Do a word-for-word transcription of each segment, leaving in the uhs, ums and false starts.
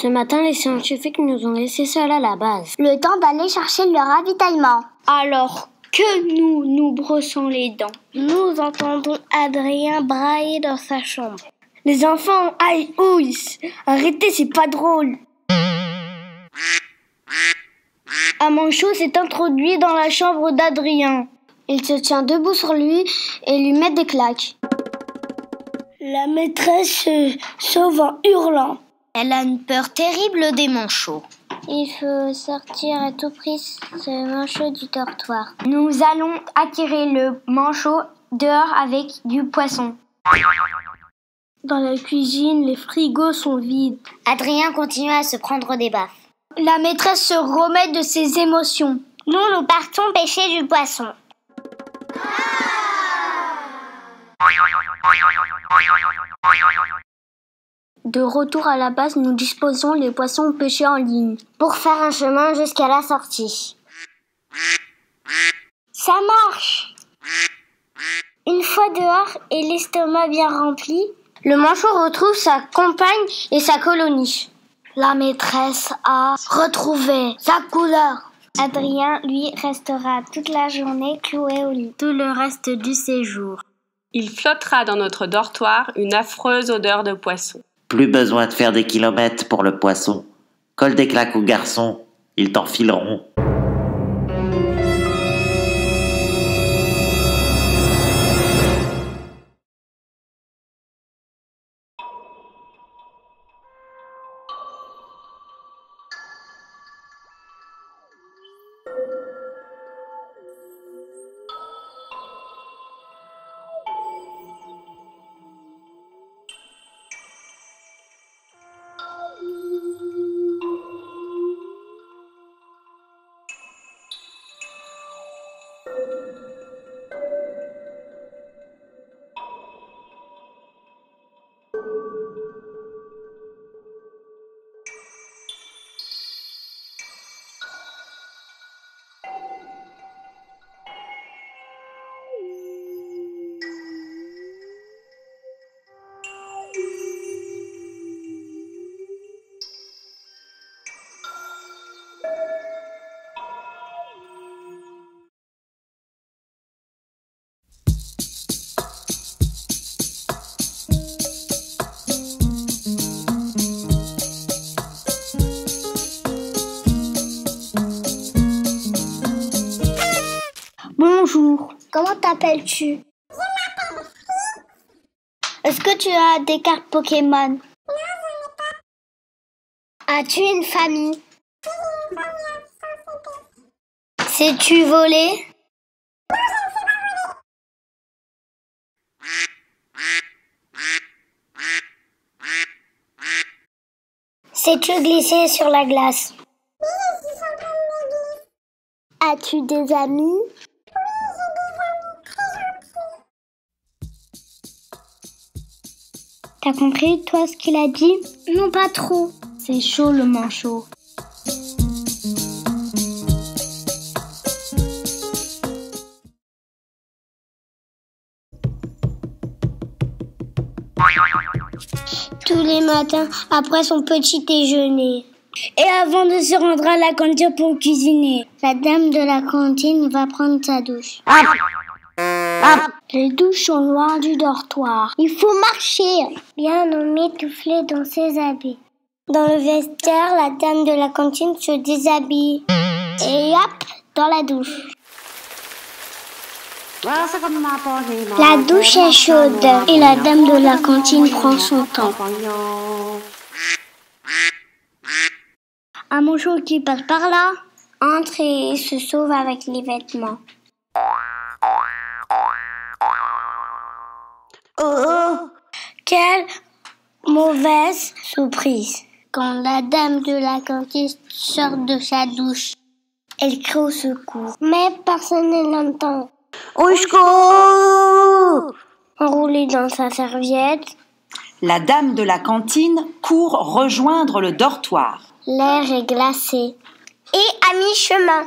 Ce matin, les scientifiques nous ont laissés seuls à la base. Le temps d'aller chercher le ravitaillement. Alors que nous nous brossons les dents, nous entendons Adrien brailler dans sa chambre. Les enfants, aïe, ouille, arrêtez, c'est pas drôle. Un manchot s'est introduit dans la chambre d'Adrien. Il se tient debout sur lui et lui met des claques. La maîtresse se sauve en hurlant. Elle a une peur terrible des manchots. Il faut sortir à tout prix ce manchot du dortoir. Nous allons attirer le manchot dehors avec du poisson. Dans la cuisine, les frigos sont vides. Adrien continue à se prendre des baffes. La maîtresse se remet de ses émotions. Nous, nous partons pêcher du poisson. De retour à la base, nous disposons les poissons pêchés en ligne pour faire un chemin jusqu'à la sortie. Ça marche! Une fois dehors et l'estomac bien rempli, le manchot retrouve sa compagne et sa colonie. La maîtresse a retrouvé sa couleur. Adrien, lui, restera toute la journée cloué au lit. Tout le reste du séjour. Il flottera dans notre dortoir une affreuse odeur de poisson. Plus besoin de faire des kilomètres pour le poisson. Colle des claques aux garçons, ils t'en fileront. Bonjour. Comment t'appelles-tu? Je m'appelle Fille. Est-ce que tu as des cartes Pokémon? Non, je n'ai pas. As-tu une famille? Oui, une famille à Sais-tu voler? Non, je ne sais pas voler. Sais-tu glisser sur la glace? Oui, je suis sur une église. As-tu des amis? T'as compris, toi, ce qu'il a dit? Non, pas trop. C'est chaud, le manchot. Tous les matins, après son petit déjeuner. Et avant de se rendre à la cantine pour cuisiner, la dame de la cantine va prendre sa douche. Ah. Ah. Les douches sont loin du dortoir. Il faut marcher, bien emmitouflé dans ses habits. Dans le vestiaire, la dame de la cantine se déshabille. Et hop, dans la douche. La douche est chaude et la dame de la cantine prend son temps. Un manchot qui passe par là entre et se sauve avec les vêtements. Oh, quelle mauvaise surprise. Quand la dame de la cantine sort de sa douche, elle crie au secours. Mais personne ne l'entend. Au secours! Enroulée dans sa serviette, la dame de la cantine court rejoindre le dortoir. L'air est glacé. Et à mi-chemin.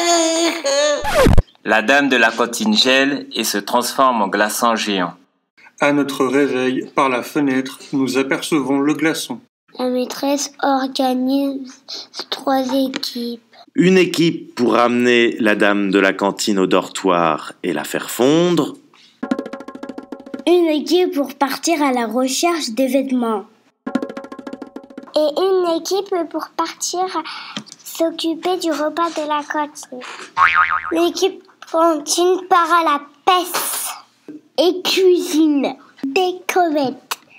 La dame de la cantine gèle et se transforme en glaçon géant. À notre réveil, par la fenêtre, nous apercevons le glaçon. La maîtresse organise trois équipes. Une équipe pour amener la dame de la cantine au dortoir et la faire fondre. Une équipe pour partir à la recherche des vêtements. Et une équipe pour partir s'occuper du repas de la cantine. L'équipe cantine part à la pêche et cuisine des crevettes.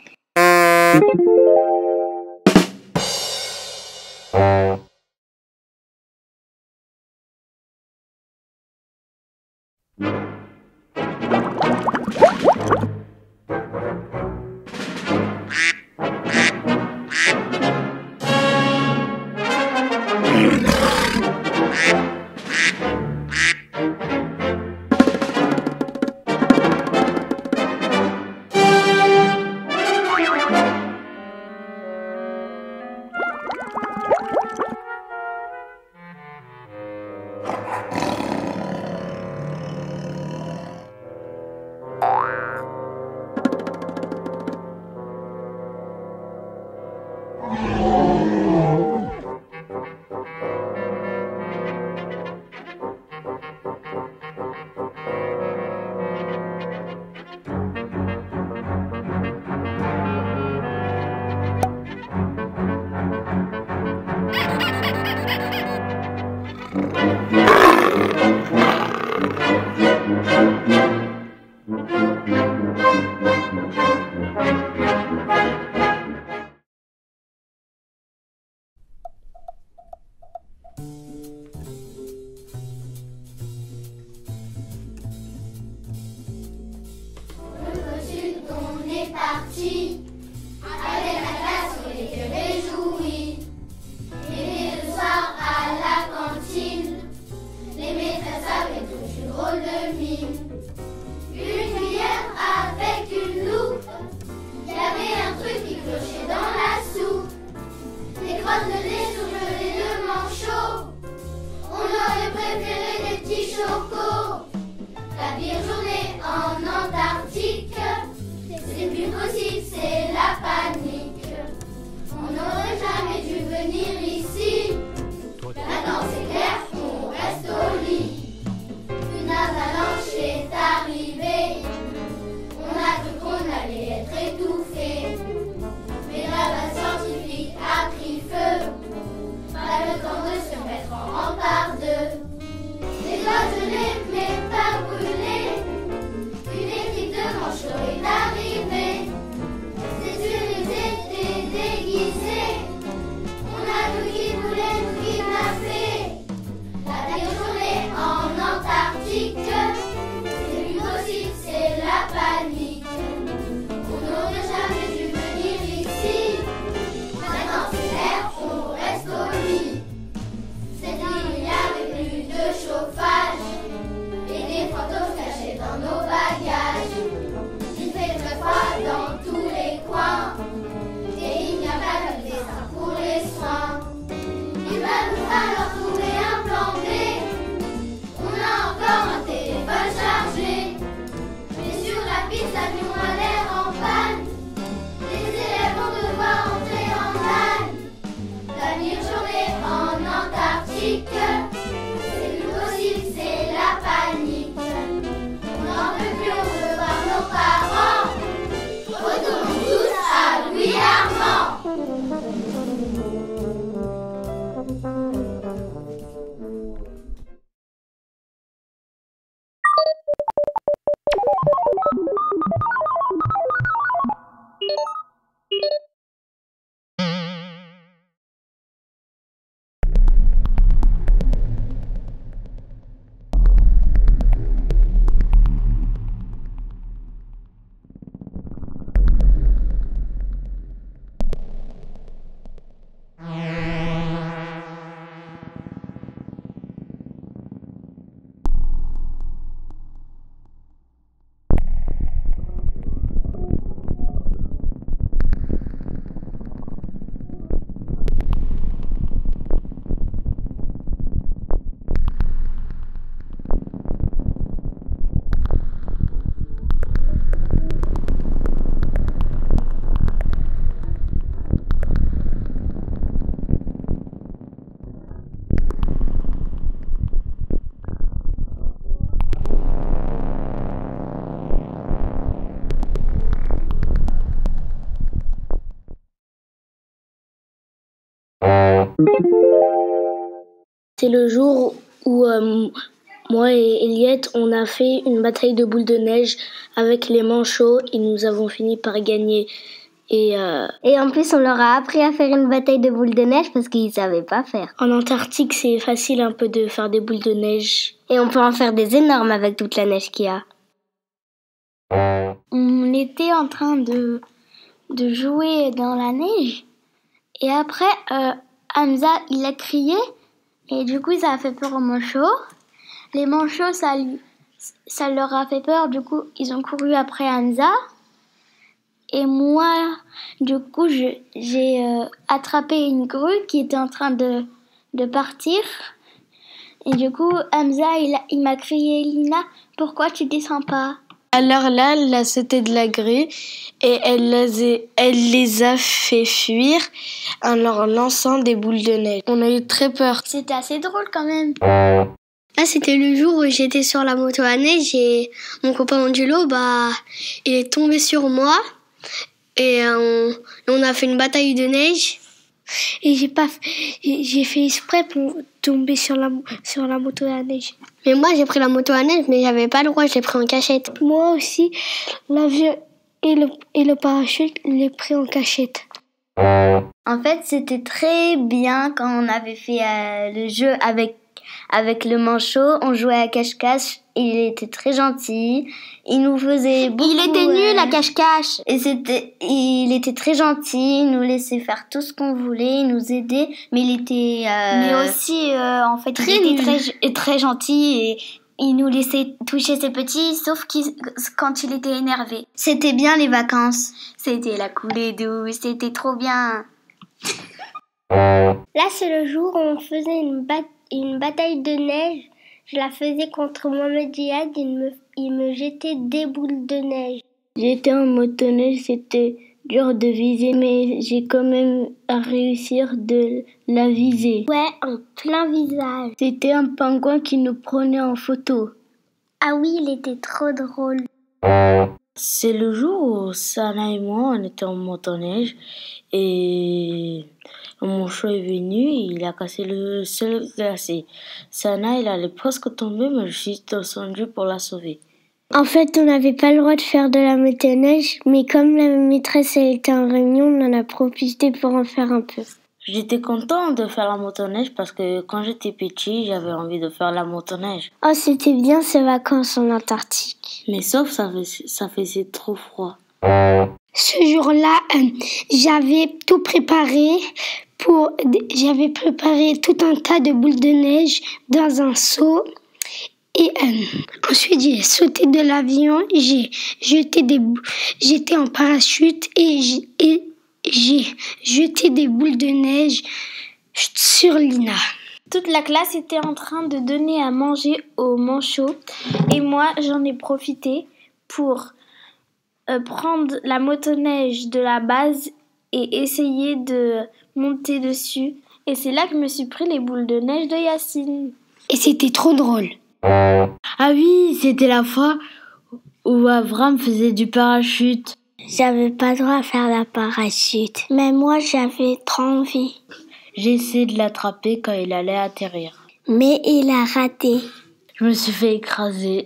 Parti avec la classe, on était réjouis. Et le soir à la cantine, les maîtresses avaient tous une drôle de mine. Une cuillère avec une loupe, il y avait un truc qui clochait dans la soupe. Des crottes de lait surgelées de manchots, on aurait préféré des petits chocos. La pire journée en Antarctique, c'est plus possible, c'est la panique. On n'aurait jamais dû venir ici. Maintenant c'est clair, on reste au lit. Une avalanche est arrivée. On a cru qu'on allait être étouffé. Mais la base scientifique a pris feu. Pas le temps de se mettre en rang par deux. Les doigts gelés mais pas brûlés. Une équipe de manchots est arrivée. C'est le jour où euh, moi et Eliette, on a fait une bataille de boules de neige avec les manchots et nous avons fini par gagner. Et, euh, et en plus, on leur a appris à faire une bataille de boules de neige parce qu'ils ne savaient pas faire. En Antarctique, c'est facile un peu de faire des boules de neige. Et on peut en faire des énormes avec toute la neige qu'il y a. On était en train de, de jouer dans la neige. Et après, euh, Hamza, il a crié. Et du coup, ça a fait peur aux manchots. Les manchots, ça, lui, ça leur a fait peur. Du coup, ils ont couru après Hamza. Et moi, du coup, je, j'ai euh, attrapé une grue qui était en train de, de partir. Et du coup, Hamza, il, a, il m'a crié, Lina, pourquoi tu descends pas? Alors là, elle a sauté de la grue et elle les, a, elle les a fait fuir en leur lançant des boules de neige. On a eu très peur. C'était assez drôle quand même. Là, c'était le jour où j'étais sur la moto à neige et mon copain Angelo, bah, il est tombé sur moi. Et on, on a fait une bataille de neige. Et j'ai pas, j'ai fait exprès pour tomber sur la, sur la moto à neige. Mais moi, j'ai pris la moto à neige, mais j'avais pas le droit, je l'ai pris en cachette. Moi aussi, l'avion et le, et le parachute, je l'ai pris en cachette. En fait, c'était très bien quand on avait fait euh, le jeu avec, avec le manchot. On jouait à cache-cache. Il était très gentil. Il nous faisait beaucoup... Il était nul à cache-cache. Et c'était, il était très gentil. Il nous laissait faire tout ce qu'on voulait. Il nous aidait. Mais il était... Euh, mais aussi, euh, en fait, très il était nul. très, très gentil. Et il nous laissait toucher ses petits, sauf qu'il, quand il était énervé. C'était bien les vacances. C'était la coulée douce. C'était trop bien. Là, c'est le jour où on faisait une, bat- une bataille de neige. Je la faisais contre Mohamed Jihad, il me, il me jetait des boules de neige. J'étais en motoneige, c'était dur de viser, mais j'ai quand même réussi de la viser. Ouais, en plein visage. C'était un pingouin qui nous prenait en photo. Ah oui, il était trop drôle. C'est le jour où Sana et moi, on était en motoneige et mon chat est venu et il a cassé le sol glacé. Sana, elle allait presque tomber, mais je suis descendue pour la sauver. En fait, on n'avait pas le droit de faire de la motoneige, mais comme la maîtresse elle était en réunion, on en a profité pour en faire un peu. J'étais contente de faire la motoneige parce que quand j'étais petit, j'avais envie de faire la motoneige. Oh, c'était bien ces vacances en Antarctique. Mais sauf ça, ça faisait trop froid. Ce jour-là, euh, j'avais tout préparé pour, j'avais préparé tout un tas de boules de neige dans un seau. Et euh, ensuite, j'ai sauté de l'avion, j'ai jeté des, j'étais en parachute et j'ai, et j'ai jeté des boules de neige sur Lina. Toute la classe était en train de donner à manger aux manchots et moi, j'en ai profité pour euh, prendre la motoneige de la base et essayer de monter dessus. Et c'est là que je me suis pris les boules de neige de Yacine. Et c'était trop drôle. Ah oui, c'était la fois où Avram faisait du parachute. J'avais pas le droit à faire la parachute, mais moi j'avais trop envie. J'ai essayé de l'attraper quand il allait atterrir. Mais il a raté. Je me suis fait écraser.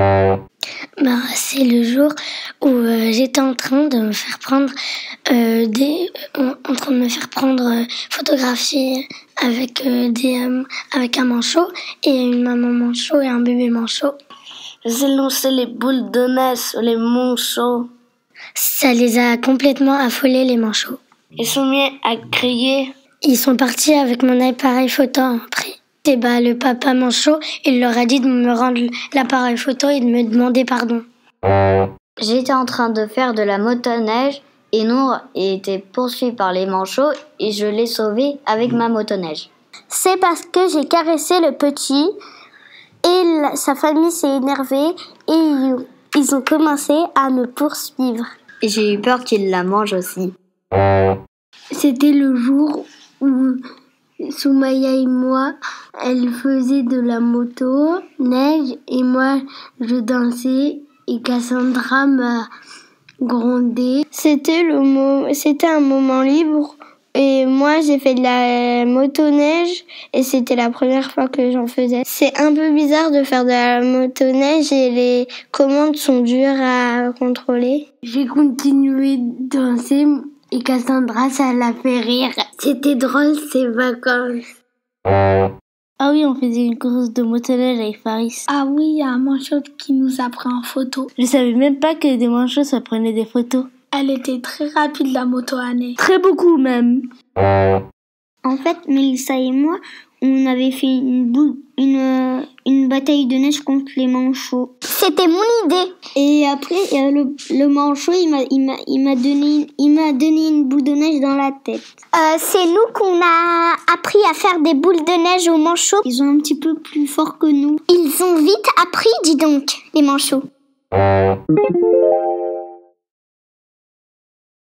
Ben, c'est le jour où euh, j'étais en train de me faire prendre euh, des, euh, en train de me faire prendre euh, photographier avec euh, des euh, avec un manchot et une maman manchot et un bébé manchot. J'ai lancé les boules de neige sur les manchots. Ça les a complètement affolés, les manchots. Ils sont mis à crier. Ils sont partis avec mon appareil photo après. Et bah, le papa manchot, il leur a dit de me rendre l'appareil photo et de me demander pardon. J'étais en train de faire de la motoneige et Nour était poursuivi par les manchots et je l'ai sauvé avec ma motoneige. C'est parce que j'ai caressé le petit et la, sa famille s'est énervée et ils, ils ont commencé à me poursuivre. Et j'ai eu peur qu'ils la mangent aussi. C'était le jour où Soumaya et moi, elle faisait de la moto, neige, et moi, je dansais, et Cassandra m'a grondé. C'était le mo- c'était un moment libre, Et moi, j'ai fait de la motoneige et c'était la première fois que j'en faisais. C'est un peu bizarre de faire de la motoneige et les commandes sont dures à contrôler. J'ai continué de danser et Cassandra, ça l'a fait rire. C'était drôle ces vacances. Ah oui, on faisait une course de motoneige avec Faris. Ah oui, il y a un manchot qui nous a pris en photo. Je savais même pas que des manchots ça prenait des photos. Elle était très rapide, la moto Anne. Très beaucoup même. En fait, Mélissa et moi, on avait fait une, boule, une, une bataille de neige contre les manchots. C'était mon idée. Et après, le, le manchot, il m'a, il m'a, il m'a donné, il m'a donné une boule de neige dans la tête. Euh, c'est nous qu'on a appris à faire des boules de neige aux manchots. Ils sont un petit peu plus forts que nous. Ils ont vite appris, dis donc, les manchots.